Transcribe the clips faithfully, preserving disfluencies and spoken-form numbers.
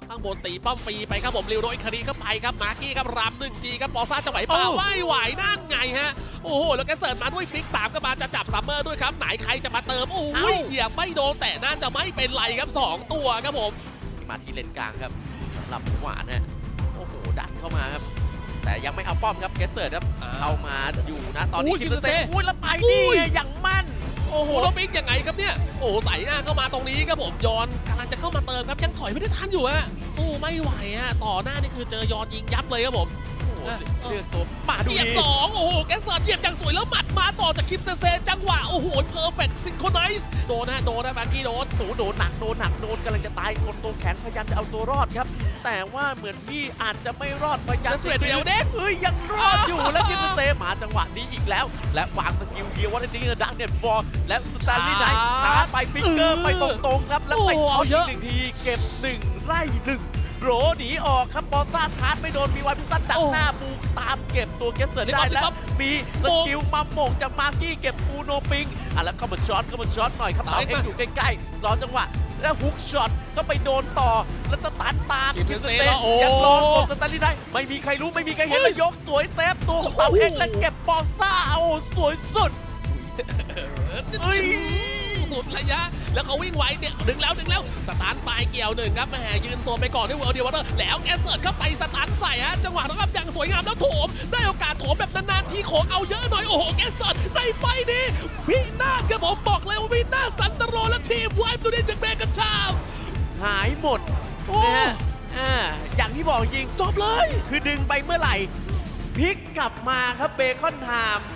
ข้างบนตีป้อมฟรีไปครับผมริวโดยคดีเข้าไปครับมาร์กี้ครับรำหนึ่งทีครับปอซ่าจะไหวเปล่าไม่ไหวนั่นไงฮะโอ้โหแล้วแกเสิร์ฟมาด้วยฟิกตามก็มาจะจับซัมเมอร์ด้วยครับไหนใครจะมาเติมโอ้ยเหยียบไม่โดนแต่น่าจะไม่เป็นไรครับสองตัวครับผมมาที่เลนกลางครับสำหรับหวานฮะโอ้โหดันเข้ามาครับแต่ยังไม่เอาป้อมครับเกสเซิร์ดครับเข้ามาอยู่นะตอนนี้คิมเซนอุ้ยแล้วไปดิอย่างมั่นโอ้โหแล้วปิ๊กยังไงครับเนี่ยโอ้ใส่หน้าเข้ามาตรงนี้ครับผมยอนกำลังจะเข้ามาเติมครับยังถอยไม่ได้ทันอยู่ฮะสู้ไม่ไหวฮะต่อหน้านี่คือเจอยอนยิงยับเลยครับผมเลือกตัวมาดูดีเหยียบสองโอ้โหแกสเซิร์ดเหยียบอย่างสวยแล้วหมัดมาต่อจากคิมเซนเซจังหวะโอ้โหเพอร์เฟกต์ซิงโครไนซ์โดนนะโดนนะมาร์กี้โดนโอ้โดนหนักโดนหนักโดนกำลังจะตายคนตัวแข็งพยายามจะเอาตัวรอดครับแต่ว่าเหมือนพี่อาจจะไม่รอดพยายามเสียเดียวเด็กเฮ้ยยังรอดอยู่แล้วคิมเซนเซมาจังหวะนี้อีกแล้วและวางสกิลเดียวว่าจริงๆดักเน็ตบอลและสแตนลีย์ไนท์ชาร์จไปฟิกเกอร์ไปตรงๆครับแล้วไปช็อตอีกหนึ่งทีเก็บหนึ่งไล่หนึ่งโรหนีออกครับปอซ่าชาร์จไม่โดนมีวันพิซันดักหน้าบูตามเก็บตัวเกสเซิร์ดได้แล้วมีสกิลมาหม่งจากมาร์กี้เก็บปูโนปิงอ่ะแล้วเข้ามาช็อตเข้ามาช็อตหน่อยครับเต่าเอ็กอยู่ใกล้ๆรอจังหวะแล้วฮุกช็อตก็ไปโดนต่อแล้วสตาร์ทตามคิมเซนเซยังรอกดสตาร์ทได้ไม่มีใครรู้ไม่มีใครเห็นแล้วยกสวยเซฟตัวของเต่าเอ็กและเก็บปอซ่าโอ้สวยสุดสุดระยะแล้วเขาวิ่งไวเนี่ยดึงแล้วดึงแล้วสตาร์ทปลายเกี่ยวหนึ่งครับแหมยืนโซนไปก่อนด้วยเวิร์ลเดียววอเตอร์แล้วแกเสิร์ฟเข้าไปสตาร์ทใส่ฮะจังหวะนะครับอย่างสวยงามแล้วโถมได้โอกาสโถมแบบนานๆทีขอเอาเยอะหน่อยโอ้โหแกเสิร์ฟในไฟนี้วินาศครับผมบอกเลยว่าวินาศสันตโรและทีมไวฟ์ตัวนี้จากเบกันชามหายหมดนะอ่าอย่างที่บอกจริงจบเลยคือดึงไปเมื่อไหร่พลิกกลับมาครับเบคอนไทม์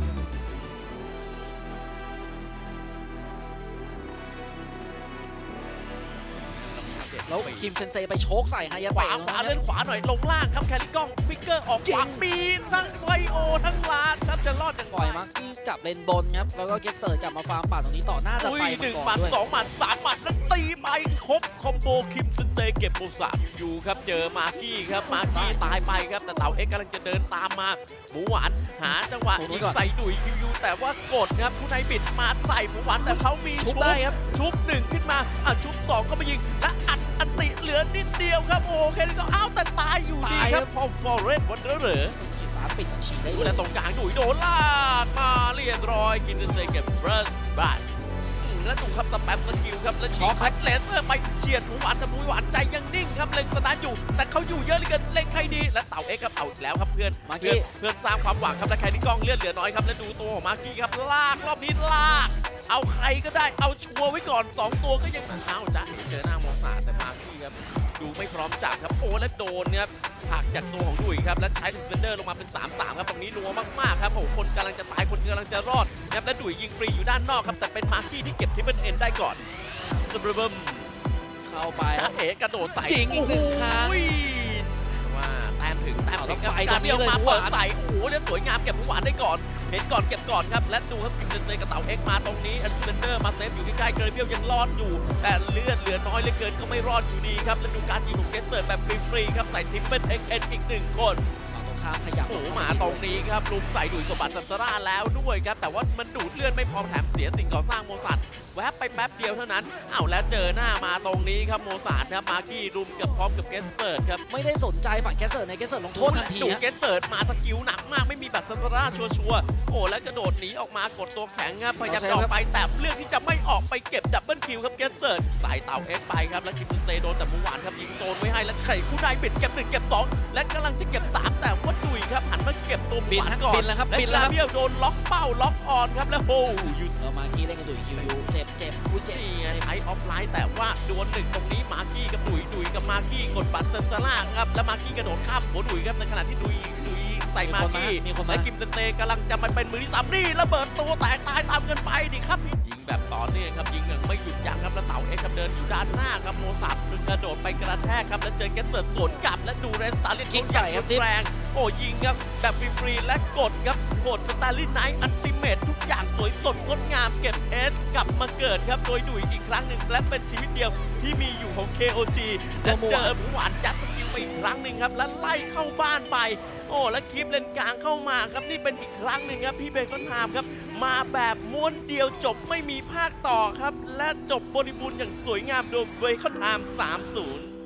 แล้วคิมเซนเซไปโชกใส่ไฮยาขวาขวาเลื่อนขวาหน่อยลงล่างครับแคริกล้องฟิกเกอร์ออกขวามีทั้งไวโอทั้งลาดครับจะรอดยังไงปล่อยมาร์กี้กลับเลนบนครับแล้วก็เกสเซิร์ดกลับมาฟาร์มป่าตรงนี้ต่อหน้าจะไปหนึ่งหมัดสองหมัดสามหมัดแล้วตีไปครบคอมโบคิมเซนเซเก็บโบสามอยู่ครับเจอมาร์กี้ครับมาร์กี้ตายไปครับแต่เต่าเอ็กกำลังจะเดินตามมาหมูหวานหาจังหวะยิงใส่ดุยคิวแต่ว่ากดครับผู้นายบิดมาใส่หมูหวานแต่เขามีชุบได้ครับชุบหนึ่งขึ้นมาอ่ะชุบสองก็มายิงและอัดอันติเหลือนิดเดียวครับโอเคก็อ้าวแต่ตายอยู่ดีครับพอฟอร์เรสวันเดอร์เหรอตาปิดฉีได้ดูแลตรงกลางดุยโดนลากมาเรียบร้อยกินเซเก็บเบิร์สบัสแล้วดูครับสแปมสกิลครับแล้วฉีกแพ็คเลเซอร์ไปเฉียดหมูหวานแต่หมูหวานใจยังนิ่งครับเล็งสตาร์อยู่แต่เขาอยู่เยอะเหลือเกินเล็งใครดีและเต่าเอ็กกับเต่าอีกแล้วครับเพื่อนเพื่อนเพื่อนสร้างความหวังครับและใครที่กล้องเลือดเหลือน้อยครับแล้วดูตัวของมาร์กี้ครับลากรอบนี้ลากเอาใครก็ได้เอาชัวร์ไว้ก่อนสองตัวก็ยังเอาจ้ะเจอหน้าโมซาแต่มาร์กี้ครับดูไม่พร้อมจับครับโอ้และโดนเนี่ยหักจากตัวของดุยครับและใช้ดิสเฟนเดอร์ลงมาเป็น สามสาม ครับตรงนี้นัวมากๆครับโอ้คนกำลังจะตายคนกำลังจะรอดครับและดุยยิงฟรีอยู่ด้านนอกครับแต่เป็นมาร์กี้ที่เก็บทิปเปิลเอ็นได้ก่อนสบบึมเข้าไปจ้าเอ๋กระโดดใส่จริงอีกหนึ่งครั้งว่าแต้มถึงแต้มถึงครับการเดียวมาเปิดใส่โอ้โหเนี่ยสวยงามเก็บหวานได้ก่อนเห็นก่อนเก็บก่อนครับและดูครับคิมเซนเซกับเต่าเอ็กมาตรงนี้อันเซนเดอร์มาเซฟอยู่ใกล้ๆเกรเบียลยังรอดอยู่แต่เลือดเหลือน้อยเหลือเกินก็ไม่รอดอยู่ดีครับและดูการยิงของเกสเซิร์ดแบบฟรีๆครับใส่ทิปเปิลเอ็กเอ็นอีกหนึ่งคนขยับโอ้หมาตรงนี้ครับลุมใส่ดุยสมบัติสัตราแล้วด้วยครับแต่ว่ามันดูดเลือดไม่พอแถมเสียสิ่งก่อสร้างโมซัดแวบไปแป๊บเดียวเท่านั้นอ้าวแล้วเจอหน้ามาตรงนี้ครับโมซัดครับมาร์กี้รุมกับพร้อมกับเกสเซิร์ดครับไม่ได้สนใจฝั่งเกสเซิร์ดในเกสเซิร์ดลงโทษทันทีดูเกสเซิร์ดมาสกิลหนักมากไม่มีแบบสัตราชัวร์ๆโอ้แล้วกระโดดหนีออกมากดตัวแข็งครับพยายามจะออกไปแต่เลือกที่จะไม่ออกไปเก็บดับเบิลคิวครับเกสเซิร์ดสายเต่าเอ็กไปครับแล้วคิมเซโดนแต่หมูหวานครับยิงโซนไว้ให้แล้วไข่คู่นายบิดเก็บหนึ่งเก็บสองและกำลังจะเก็บสามแต่ว่าดุยครับหันมาเก็บตัวหวานก่อนแล้วบินแล้วครับโดนล็อกเป้าล็อกออนครับแล้วโหหยุดเรามาร์กี้เล่นกับดุยคิวยูเจ็บเจ็บอุ้ยเจ็บนี่ไงไอออฟไลน์แต่ว่าโดนหนึ่งตรงนี้มาร์กี้กับดุยดุยกับมาร์กี้กดบัตรเซนซาร่าครับแล้วมาร์กี้กระโดดข้ามหัวดุยครับในขณะที่ดุยดุยใส่มาร์กี้และกิมเซนเตกำลังจะมาเป็นมือที่สามนี่ระเบิดตัวแตกตายตามกันไปดิครับยิงแบบต่อเนื่องครับยิงอย่างไม่หยุดยั้งครับแล้วเต่าเอ็กซ์เดินอยู่ด้านหน้าครับโมซับกระโดดไปกระแทกครับแล้วเจอแกสเซิร์ดสวนกลับและดูเรสตาร์ลินยิงใหญ่ครับแรงโอ้ยิงครับแบบฟรีๆและกดครับกดสตาร์ลินไนท์อัลติเมททุกอย่างสวยสดงดงามเก็บเอสกลับมาเกิดครับโดยดุยอีกครั้งหนึ่งและเป็นชีวิตเดียวที่มีอยู่ของ เค โอ จี และเจอหมูหวานจัดสกิลไปอีกครั้งหนึ่งครับและไล่เข้าบ้านไปโอ้และคลิปเลนกลางเข้ามาครับนี่เป็นอีกครั้งหนึ่งครับพี่เบคอนไทม์ครับมาแบบม้วนเดียวจบไม่มีภาคต่อครับและจบบริบูรณ์อย่างสวยงามโดยเบคอนไทม์ สามศูนย์